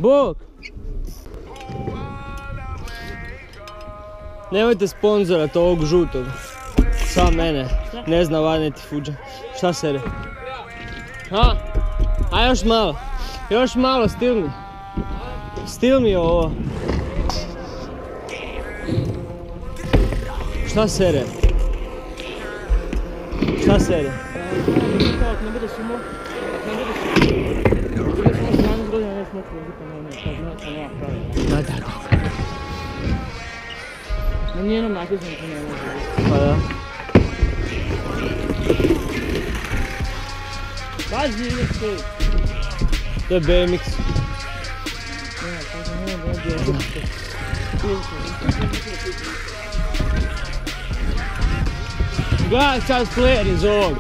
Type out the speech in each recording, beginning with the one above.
Bog! Nemojte sponzorat ovog žutog. Sva mene. Ne zna vaneti fuđa. Šta se re? Ha? A još malo. Još malo, stil mi. Stil mi je ovo. Šta se re? Šta se re? Ne bude sumo. Ne bude sumo. Bude sumo 17 godina, ne smoklo. Da. Na njenom natjezanju to ne može. Pa da. Pazi, ide se. To je BMX. Gledaj sad player iz ovog.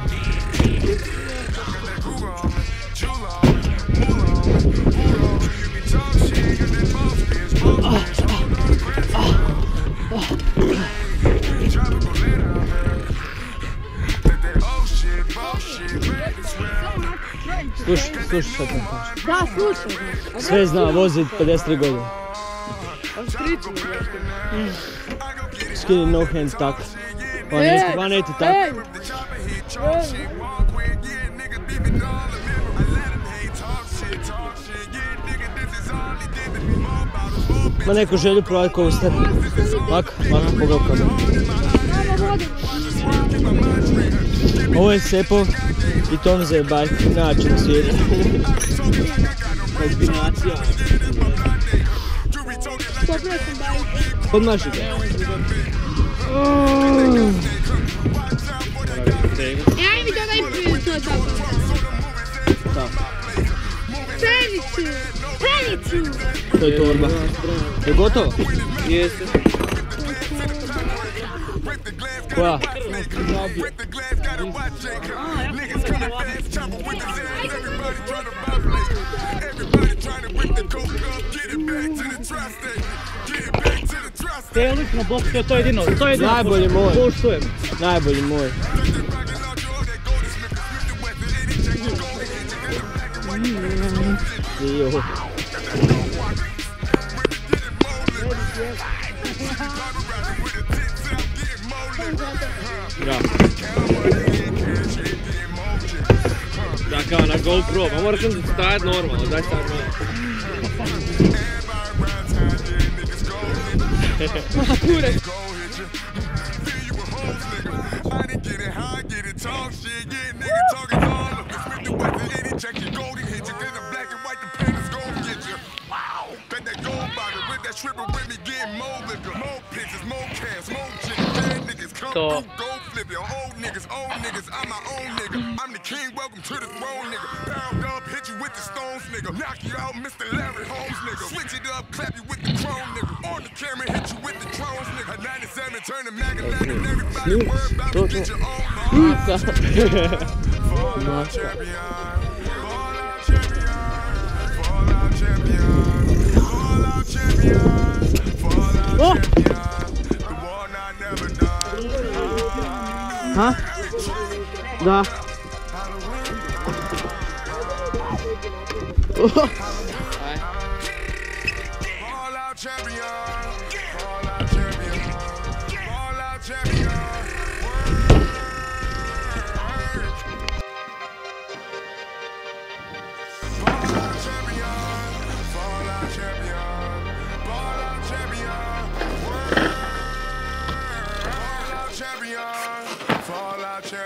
Slušaj šta ti kažeš. Da, slušaj. Sve zna, vozi 53 godine. Skini no hands tak. 180 tak. Ma neko želi prodati kovu stepu. Lako pogledaj kameru. Ovo je Sepov i Tom za bajk, način na svijetu. Kombinacija. Podmaši ga. Ajde mi dodaj to dobro. Da. Penicu! To je torba. Je gotovo? Jeste. Koja? Telik na bok, to je jedino. Najbolji moj. Poštujem. Najbolji moj. Jo. Da. Da, kao na GoPro, pa moraš onda stajati normalno, daj stajati normalno. Kure! To. Ha? Da.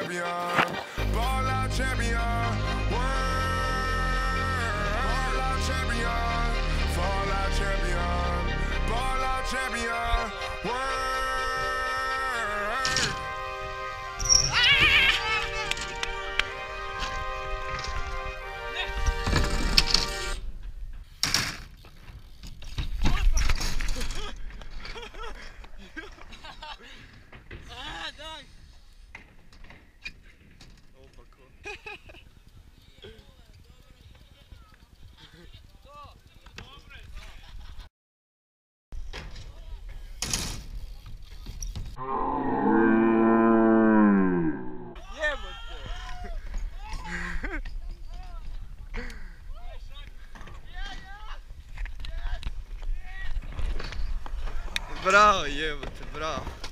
Champion, Bravo, jebote, bravo.